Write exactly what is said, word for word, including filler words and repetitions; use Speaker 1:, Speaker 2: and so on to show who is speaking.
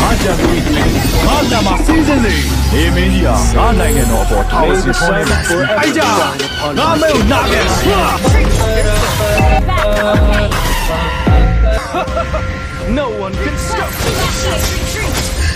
Speaker 1: ကြံပြီးငါတမှာစီးစင်းနေနေမင်းကြီးဟာငါနိုင်ငံတော်အပေါ်ထောက်စီထုံးနေတာအဲ့ကြငါမဲကိုနာခဲ့ဟာ No one can stop me.